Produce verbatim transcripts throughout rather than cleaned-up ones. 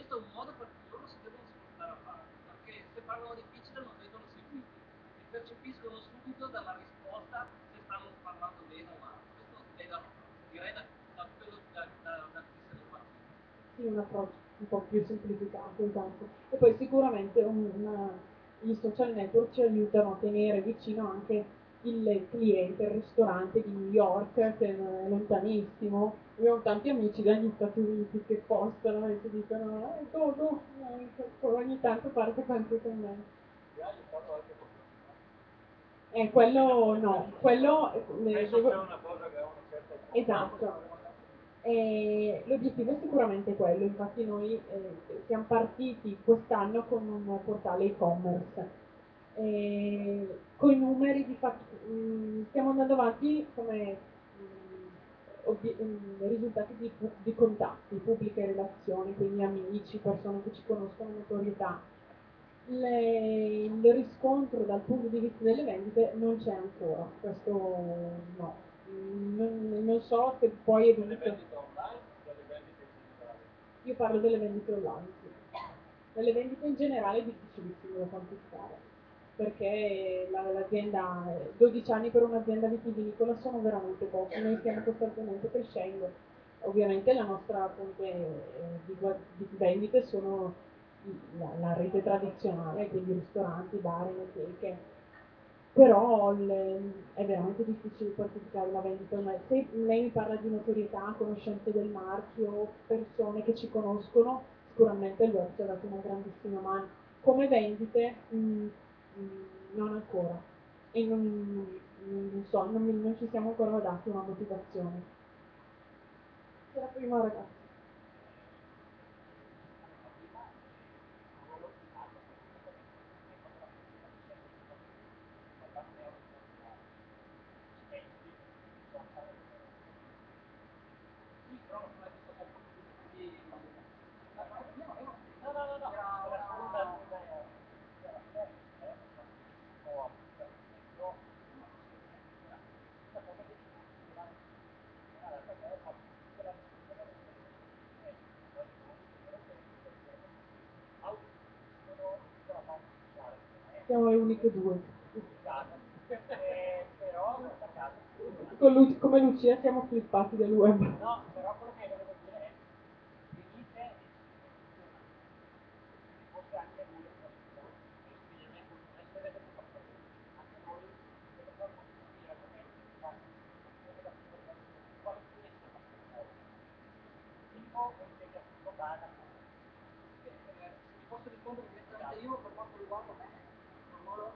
questo è un modo per cui loro si devono spostare a fare, perché se parlano difficile non vedono seguiti e percepiscono subito dalla risposta se stanno parlando bene o male. Questo è da, direi da, da quello da, da, da cui siamo partiti. Sì, un approccio un po' più semplificato, esatto. E poi sicuramente un, una, i social network ci aiutano a tenere vicino anche il cliente, il ristorante di New York, che è lontanissimo. Abbiamo tanti amici dagli Stati Uniti che postano e si dicono, eh, tu, tu, eh, ogni tanto parte anche con me. Eh, quello no, quello eh, Penso devo... sia una cosa che ha una certa Esatto. E l'obiettivo è sicuramente quello, infatti noi eh, siamo partiti quest'anno con un portale e-commerce. E con i numeri di fatto mh, stiamo andando avanti come mh, obie- mh, risultati di, pu- di contatti, pubbliche relazioni, quindi amici, persone che ci conoscono, notorietà. Le- il riscontro dal punto di vista delle vendite non c'è ancora, questo no. Non, non so se poi è delle venuto. vendite online o delle vendite in generale. Io parlo delle vendite online, sì. Delle vendite in generale è difficilissimo da quantificare, perché la- l'azienda, eh, dodici anni per un'azienda vitivinicola sono veramente pochi, noi stiamo costantemente crescendo. Ovviamente la nostra fonte eh, di, gua- di vendite sono la, la rete tradizionale, quindi ristoranti, bar, enoteche, però il- è veramente difficile quantificare la vendita online. Se lei mi parla di notorietà, conoscenze del marchio, persone che ci conoscono, sicuramente il web ci ha dato una grandissima mano. Come vendite, mh, mh, non ancora. E non, non so, non, mi- non ci siamo ancora dati una motivazione. C'è la prima ragazza. No, no, no, no, era spunta l'idea. Siamo le uniche due. Eh, però questa casa Con Lu- come Lucia siamo flippati del web. no, però quello che volevo dire è venite e forse anche lui è una persona quindi non è non essere delle persone anche noi delle persone di argomenti che fanno quale finestra tipo un impiegativo base Se mi posso rispondere direttamente io per quanto riguarda me, in modo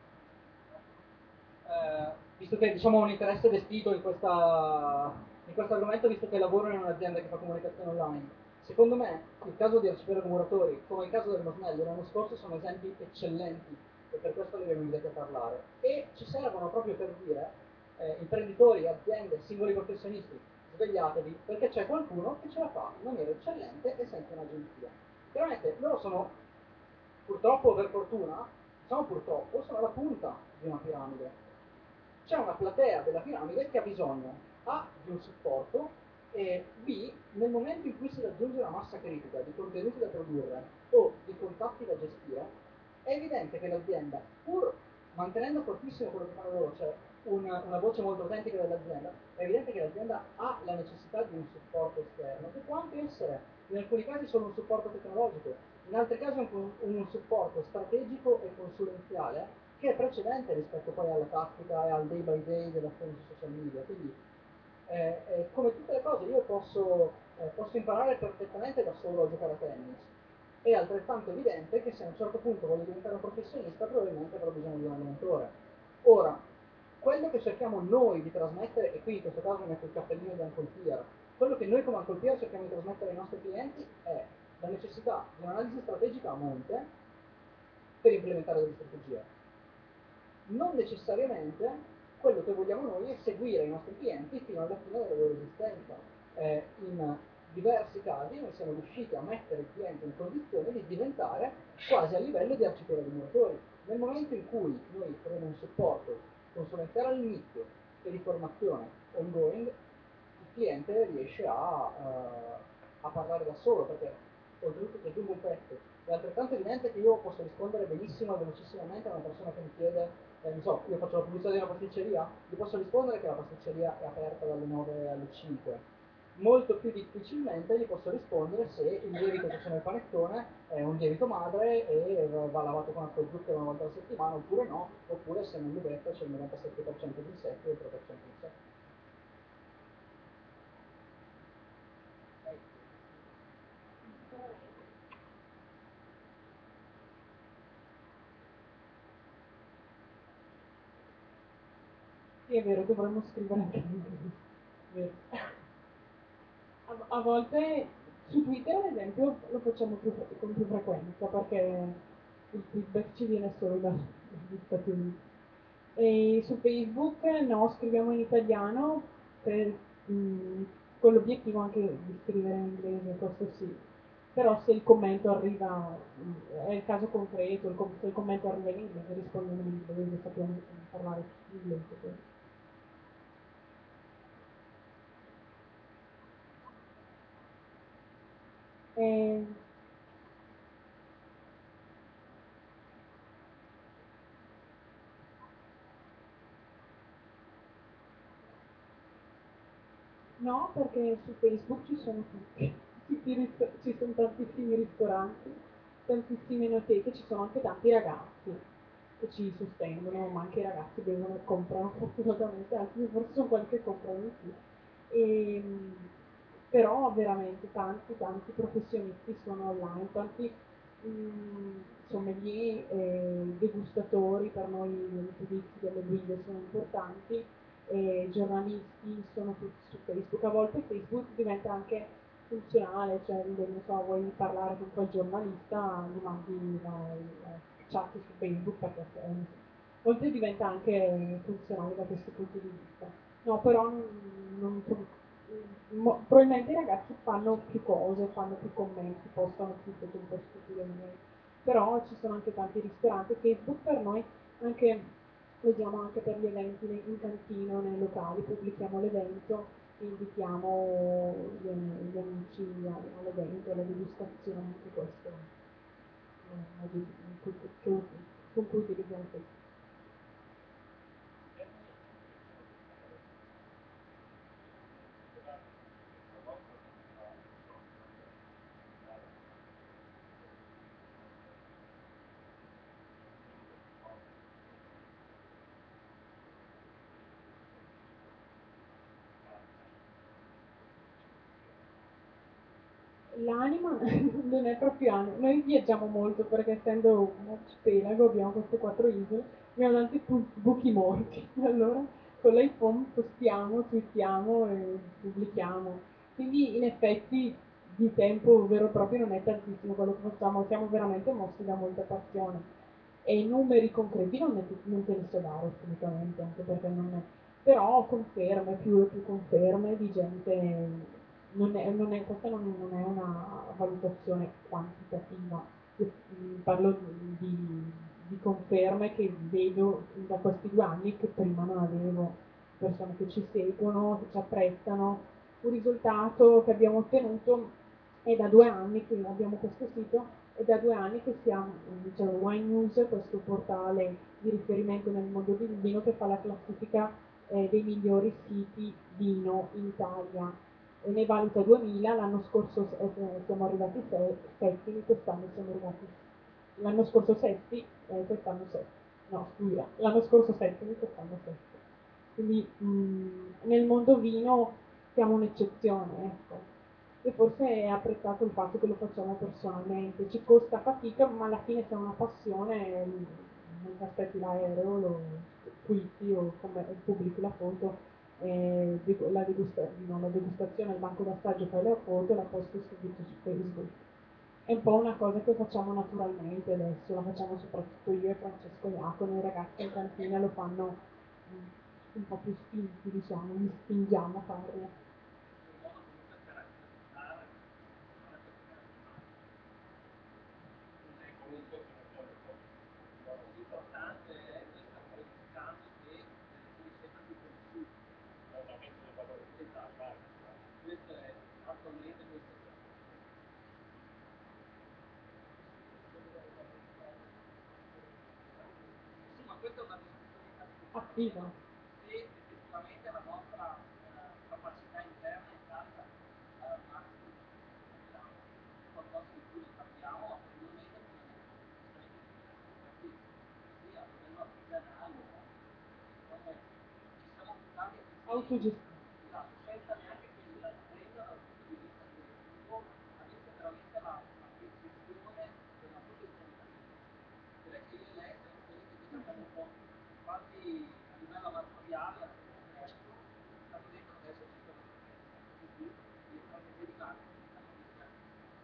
eh, visto che diciamo ho un interesse vestito in, questa, in questo argomento, visto che lavoro in un'azienda che fa comunicazione online, secondo me il caso di Arcipiero Muratori, come il caso del Mosnello l'anno scorso, sono esempi eccellenti e per questo li abbiamo invitati a parlare. E ci servono proprio per dire, eh, imprenditori, aziende, singoli professionisti, svegliatevi, perché c'è qualcuno che ce la fa in maniera eccellente e senza un'agenzia. Chiaramente loro sono, purtroppo o per fortuna, diciamo purtroppo, sono la punta di una piramide. C'è una platea della piramide che ha bisogno A di un supporto e B, nel momento in cui si raggiunge una massa critica di contenuti da produrre o di contatti da gestire, è evidente che l'azienda, pur mantenendo fortissimo quello che fanno loro, cioè una, una voce molto autentica dell'azienda, è evidente che l'azienda ha la necessità di un supporto esterno, che può anche essere, in alcuni casi, solo un supporto tecnologico, in altri casi un, un supporto strategico e consulenziale che è precedente rispetto poi alla tattica e al day by day dell'azione su social media. Quindi, eh, eh, come tutte le cose, io posso, eh, posso imparare perfettamente da solo a giocare a tennis. È altrettanto evidente che se a un certo punto voglio diventare un professionista, probabilmente avrò bisogno di un allenatore. Ora, quello che cerchiamo noi di trasmettere, e qui in questo caso metto il cappellino di Uncle Peer, quello che noi come Uncle Peer cerchiamo di trasmettere ai nostri clienti è la necessità di un'analisi strategica a monte per implementare delle strategie. Non necessariamente quello che vogliamo noi è seguire i nostri clienti fino alla fine della loro esistenza. Eh, in diversi casi noi siamo riusciti a mettere il cliente in condizione di diventare quasi a livello di arcipiero di muratori. Nel momento in cui noi faremo un supporto consulenziale all'inizio e di formazione ongoing, il cliente riesce a, uh, a parlare da solo, perché oltretutto ti aggiungo un pezzo, è altrettanto evidente che io posso rispondere benissimo e velocissimamente a una persona che mi chiede, eh, non so, io faccio la pubblicità di una pasticceria, gli posso rispondere che la pasticceria è aperta dalle nove alle cinque. Molto più difficilmente gli posso rispondere se il lievito che c'è nel panettone è un lievito madre e va lavato con acqua e zucchero una volta alla settimana oppure no, oppure se nell'uvetta c'è il novantasette per cento di insetti e il tre per cento di insetti. Sì, è vero, dovremmo scrivere anche in inglese. Vero. A, a volte su Twitter, ad esempio, lo facciamo più, con più frequenza perché il feedback ci viene solo da- dagli Stati Uniti. E su Facebook no, scriviamo in italiano per, mh, con l'obiettivo anche di scrivere in inglese, questo sì. Però se il commento arriva, mh, è il caso concreto, il com- se il commento arriva in inglese rispondiamo in inglese, sappiamo parlare inglese. Quindi. E, no, perché su Facebook ci sono tutti, tutti ris- ci sono tantissimi ristoranti, tantissime enoteche, ci sono anche tanti ragazzi che ci sostengono, ma anche i ragazzi bevono e comprano fortunatamente, anzi forse sono quelli che comprano di più. E, però veramente tanti, tanti professionisti sono online, tanti mh, sommelier e degustatori, per noi i giudizi delle guide sono importanti, e giornalisti sono tutti su Facebook. A volte Facebook diventa anche funzionale, cioè non so, vuoi parlare con quel giornalista, gli mandi la, la chat su Facebook perché a volte diventa anche funzionale da questo punto di vista. No, però non, non, mo, probabilmente i ragazzi fanno più cose, fanno più commenti, postano più foto un po' stupide magari. Però ci sono anche tanti ristoranti. Facebook per noi anche lo usiamo anche per gli eventi in cantina, nei locali, pubblichiamo l'evento, invitiamo gli, gli amici all'evento, alla degustazione, anche questo è un modo in cui, che, con cui utilizziamo Facebook. L'anima non è proprio anima, noi viaggiamo molto perché essendo un arcipelago abbiamo queste quattro isole, abbiamo tanti pu- buchi morti, allora con l'iPhone postiamo, twittiamo e pubblichiamo, quindi in effetti di tempo vero e proprio non è tantissimo quello che facciamo, siamo veramente mossi da molta passione e i numeri concreti non, ne, non te li so dare assolutamente, anche perché non è, però conferme, più e più conferme di gente, non è, non è, questa non, non è una valutazione quantitativa, io mm, parlo di, di conferme che vedo da questi due anni che prima non avevo, persone che ci seguono, che ci apprezzano, un risultato che abbiamo ottenuto è da due anni che abbiamo questo sito, è da due anni che siamo, diciamo, Wine News, questo portale di riferimento nel mondo del vino che fa la classifica eh, dei migliori siti vino in Italia. E ne valuta duemila, l'anno scorso eh, siamo arrivati se- settimi, quest'anno siamo arrivati l'anno scorso setti, eh, quest'anno settimi. No, scusa, l'anno scorso settimi, quest'anno settimi. Quindi mh, nel mondo vino siamo un'eccezione, ecco. E forse è apprezzato il fatto che lo facciamo personalmente, ci costa fatica, ma alla fine se è una passione, mh, non ti aspetti l'aereo, lo twitti o come, pubblichi la foto, eh, la, degusta- no, la degustazione al banco d'assaggio, fai la foto e la posti subito su Facebook. È un po' una cosa che facciamo naturalmente adesso, la facciamo soprattutto io e Francesco Iacono, i ragazzi in cantina lo fanno mm, un po' più spinti, diciamo, li spingiamo a farlo. L'importante è questa qualificando che tu sempre più conosciuto. Esatto. Questo è attualmente questo. Viva. se effettivamente la nostra eh, capacità interna è stata al massimo, diciamo, qualcosa di cui sappiamo, ma probabilmente non è così a livello artigianale, come ci siamo buttati a questi Autogestione. esatto, senza neanche che nulla prenda dal punto di vista creativo, avesse veramente la, la percezione della professionalità. Direi che io e lei siamo quelli che invece abbiamo un po' quasi a livello amatoriale adesso, abbiamo detto adesso ci sono di più, di strategie di marketing, siamo iniziati.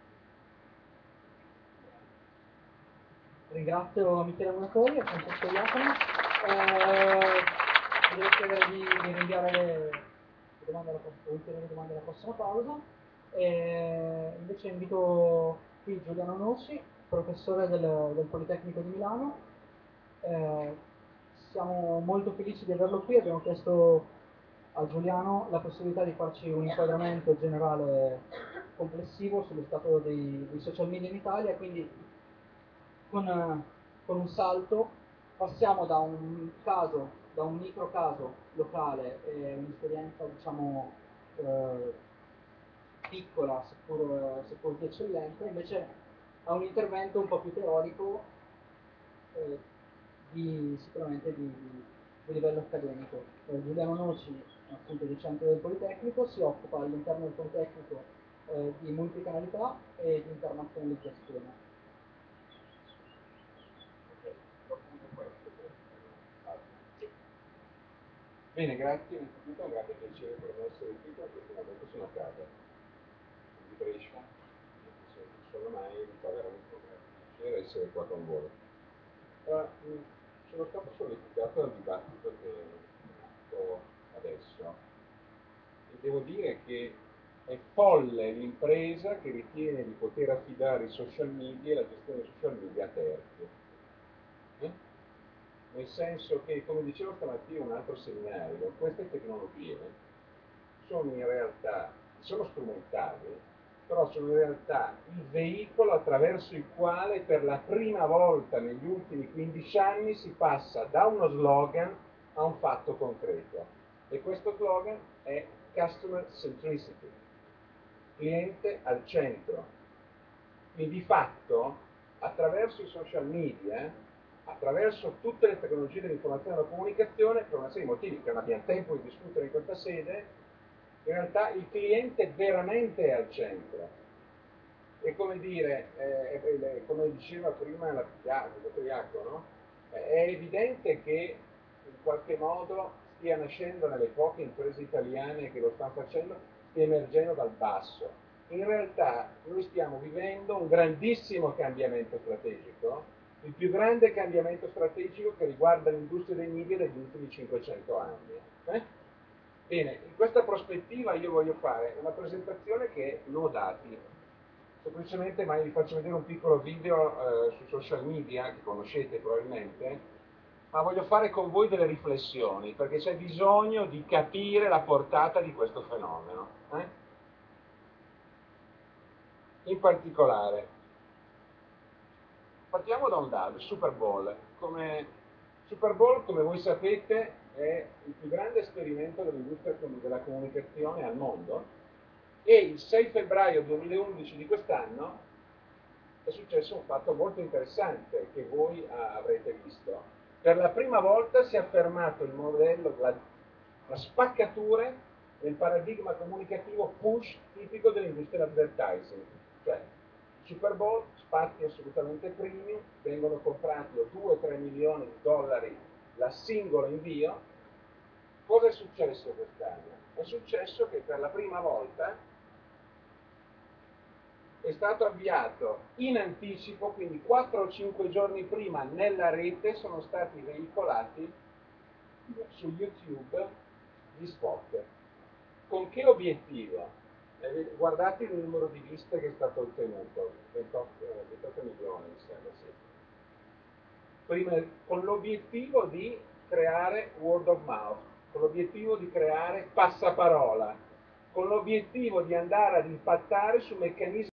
Ringrazio Michele Monatori e Francesco Iacono. Eh, devo chiedere di, di rinviare le, le domande alla, le ulteriori domande alla prossima pausa. E invece invito qui Giuliano Noci, professore del, del Politecnico di Milano. Eh, siamo molto felici di averlo qui, abbiamo chiesto a Giuliano la possibilità di farci un inquadramento generale complessivo sullo stato dei, dei social media in Italia, quindi con, eh, con un salto passiamo da un caso, da un micro caso locale, e un'esperienza diciamo eh, piccola seppur, seppur di eccellenza, invece a un intervento un po' più teorico, eh, di, sicuramente di, di, di livello accademico. Eh, Giuliano Noci, appunto docente del Politecnico, si occupa all'interno del Politecnico eh, di multicanalità e di internazionalizzazione. Bene, grazie, innanzitutto è un grande piacere per me essere qui perché finalmente sono a casa di Brescia, non sono mai, mi fa veramente un grande piacere essere qua con voi. Uh, sono stato sollecitato dal dibattito che è nato adesso e devo dire che è folle l'impresa che ritiene di poter affidare i social media e la gestione dei social media a terzi. Eh? Nel senso che, come dicevo stamattina in un altro seminario, queste tecnologie sono in realtà, sono strumentali, però sono in realtà il veicolo attraverso il quale per la prima volta negli ultimi quindici anni si passa da uno slogan a un fatto concreto. E questo slogan è Customer Centricity, cliente al centro. Quindi di fatto, attraverso i social media, attraverso tutte le tecnologie dell'informazione e della comunicazione, per una serie di motivi che non abbiamo tempo di discutere in questa sede, in realtà il cliente veramente è al centro. E come dire, eh, come diceva prima la, il dottor Iacono, eh, è evidente che in qualche modo stia nascendo nelle poche imprese italiane che lo stanno facendo, stia emergendo dal basso. In realtà noi stiamo vivendo un grandissimo cambiamento strategico, il più grande cambiamento strategico che riguarda l'industria dei media degli ultimi cinquecento anni. Eh? Bene, in questa prospettiva io voglio fare una presentazione che è no dati, semplicemente ma vi faccio vedere un piccolo video eh, su social media che conoscete probabilmente, ma voglio fare con voi delle riflessioni perché c'è bisogno di capire la portata di questo fenomeno. Eh? In particolare, partiamo da un dato, il Super Bowl. Come Super Bowl, come voi sapete, è il più grande esperimento dell'industria della comunicazione al mondo e il sei febbraio duemilaundici di quest'anno è successo un fatto molto interessante che voi avrete visto. Per la prima volta si è affermato il modello, la, la spaccatura nel paradigma comunicativo push tipico dell'industria dell'advertising, cioè Super Bowl, spazi assolutamente primi, vengono comprati a due tre milioni di dollari la singolo invio. Cosa è successo quest'anno? È successo che per la prima volta è stato avviato in anticipo, quindi quattro o cinque giorni prima nella rete sono stati veicolati su YouTube gli spot. Con che obiettivo? Eh, guardate il numero di viste che è stato ottenuto, ventotto, ventotto milioni mi sembra, sì. Prima, con l'obiettivo di creare word of mouth, con l'obiettivo di creare passaparola, con l'obiettivo di andare ad impattare su meccanismi